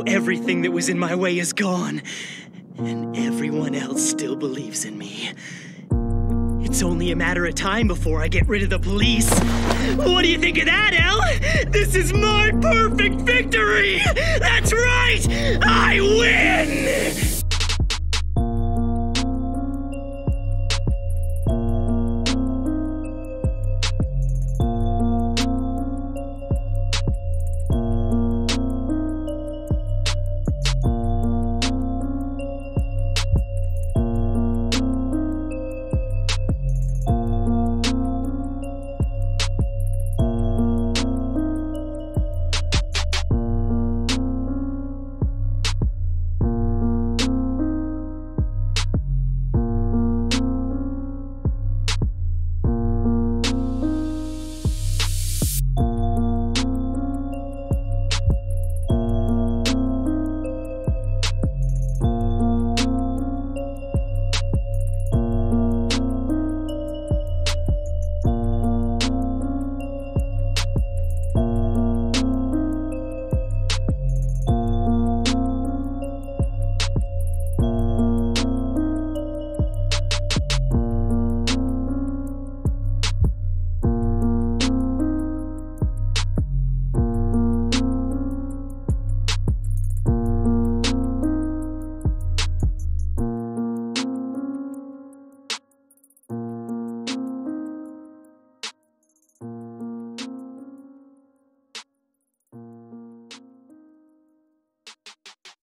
Now everything that was in my way is gone, and everyone else still believes in me. It's only a matter of time before I get rid of the police. What do you think of that, Elle? This is my perfect victory! That's right! I win!